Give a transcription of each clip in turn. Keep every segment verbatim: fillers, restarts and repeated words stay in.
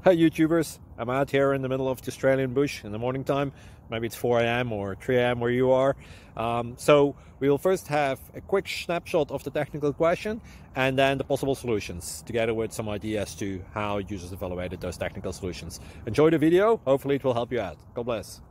Hi YouTubers, I'm out here in the middle of the Australian bush in the morning time. Maybe it's four A M or three A M where you are. Um, so we will first have a quick snapshot of the technical question and then the possible solutions, together with some ideas to how users evaluated those technical solutions. Enjoy the video, hopefully it will help you out. God bless.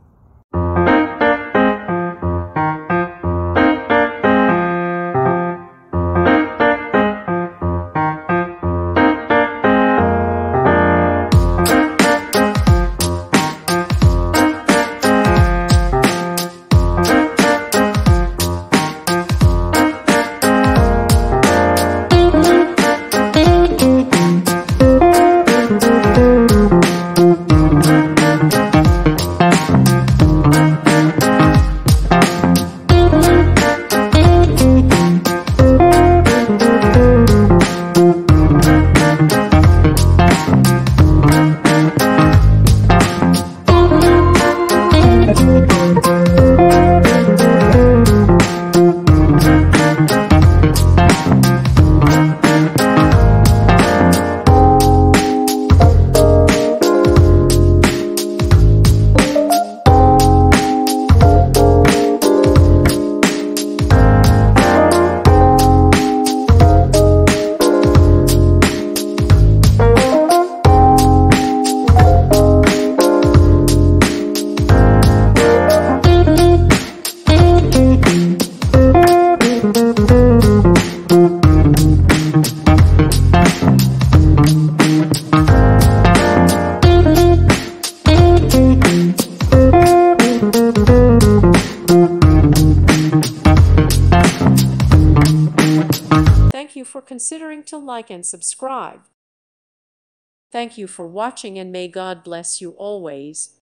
Thank you for considering to like and subscribe. Thank you for watching, and may God bless you always.